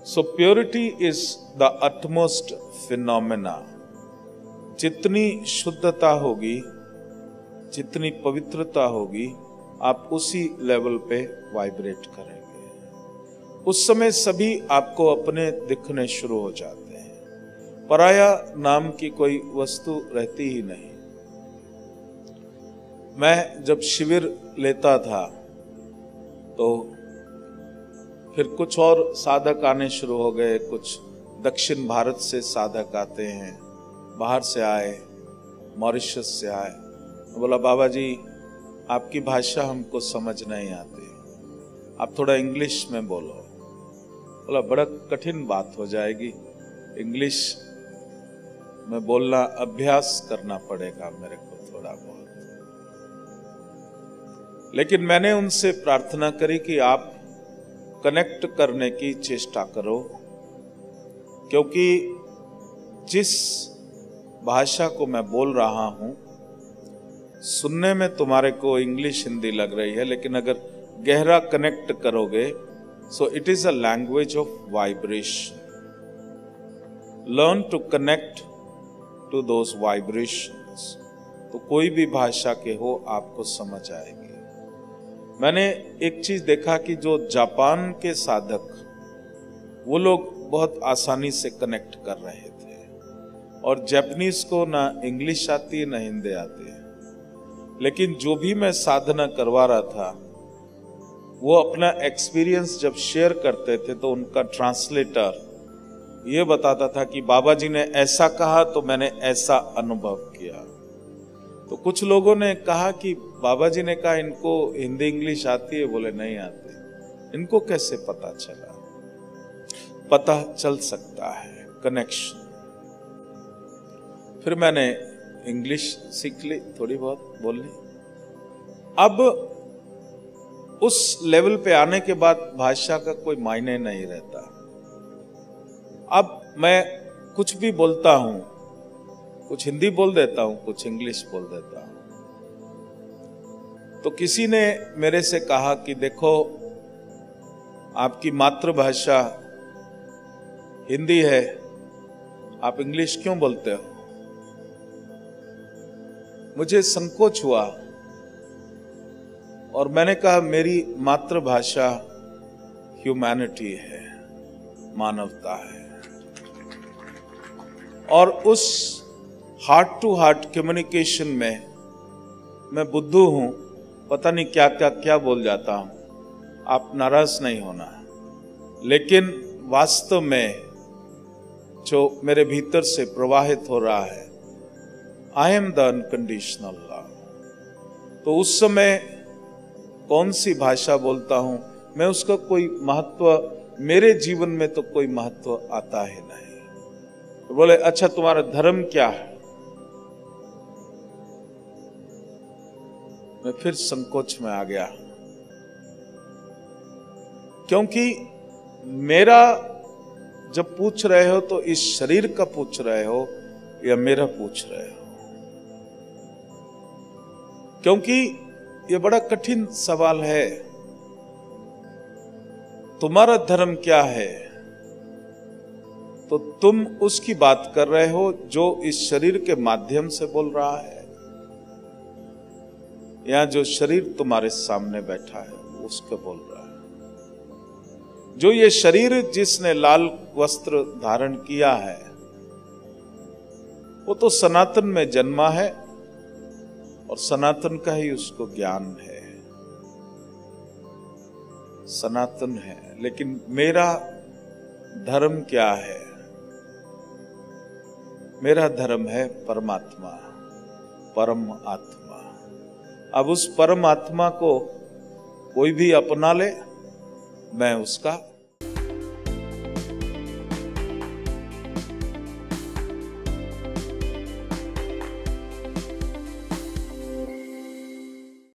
So purity is the utmost phenomena. जितनी शुद्धता होगी, जितनी पवित्रता होगी, आप उसी लेवल पे वाइब्रेट करेंगे। उस समय सभी आपको अपने दिखने शुरू हो जाते हैं। पराया नाम की कोई वस्तु रहती ही नहीं। मैं जब शिविर लेता था तो फिर कुछ और साधक आने शुरू हो गए। कुछ दक्षिण भारत से साधक आते हैं, बाहर से आए, मॉरिशस से आए। बोला बाबा जी आपकी भाषा हमको समझ नहीं आती, आप थोड़ा इंग्लिश में बोलो। बोला बड़ा कठिन बात हो जाएगी, इंग्लिश में बोलना अभ्यास करना पड़ेगा मेरे को थोड़ा बहुत। लेकिन मैंने उनसे प्रार्थना करी कि आप कनेक्ट करने की चेष्टा करो, क्योंकि जिस भाषा को मैं बोल रहा हूं सुनने में तुम्हारे को इंग्लिश हिंदी लग रही है, लेकिन अगर गहरा कनेक्ट करोगे so it is a language of vibration. Learn to connect to those vibrations, तो कोई भी भाषा के हो आपको समझ आएगी। मैंने एक चीज देखा कि जो जापान के साधक, वो लोग बहुत आसानी से कनेक्ट कर रहे थे, और जापानीज को ना इंग्लिश आती है ना हिंदी आती है। लेकिन जो भी मैं साधना करवा रहा था वो अपना एक्सपीरियंस जब शेयर करते थे तो उनका ट्रांसलेटर ये बताता था कि बाबा जी ने ऐसा कहा तो मैंने ऐसा अनुभव किया। तो कुछ लोगों ने कहा कि बाबा जी ने कहा इनको हिंदी इंग्लिश आती है, बोले नहीं आती। इनको कैसे पता चला? पता चल सकता है, कनेक्शन। फिर मैंने इंग्लिश सीख ली, थोड़ी बहुत बोलनी। अब उस लेवल पे आने के बाद भाषा का कोई मायने नहीं रहता। अब मैं कुछ भी बोलता हूं, कुछ हिंदी बोल देता हूं, कुछ इंग्लिश बोल देता हूं। तो किसी ने मेरे से कहा कि देखो आपकी मातृभाषा हिंदी है, आप इंग्लिश क्यों बोलते हो? मुझे संकोच हुआ और मैंने कहा मेरी मातृभाषा ह्यूमैनिटी है, मानवता है। और उस हार्ट टू हार्ट कम्युनिकेशन में मैं बुद्धू हूं, पता नहीं क्या क्या क्या बोल जाता हूं, आप नाराज नहीं होना। लेकिन वास्तव में जो मेरे भीतर से प्रवाहित हो रहा है, I am the unconditional love. तो उस समय कौन सी भाषा बोलता हूं मैं, उसका कोई महत्व मेरे जीवन में तो कोई महत्व आता ही नहीं। तो बोले अच्छा तुम्हारा धर्म क्या है? मैं फिर संकोच में आ गया, क्योंकि मेरा जब पूछ रहे हो तो इस शरीर का पूछ रहे हो या मेरा पूछ रहे हो? क्योंकि ये बड़ा कठिन सवाल है। तुम्हारा धर्म क्या है? तो तुम उसकी बात कर रहे हो जो इस शरीर के माध्यम से बोल रहा है, या जो शरीर तुम्हारे सामने बैठा है उसको बोल रहा है? जो ये शरीर जिसने लाल वस्त्र धारण किया है वो तो सनातन में जन्मा है और सनातन का ही उसको ज्ञान है, सनातन है। लेकिन मेरा धर्म क्या है? मेरा धर्म है परमात्मा, परम आत्मा। अब उस परम आत्मा को कोई भी अपना ले, मैं उसका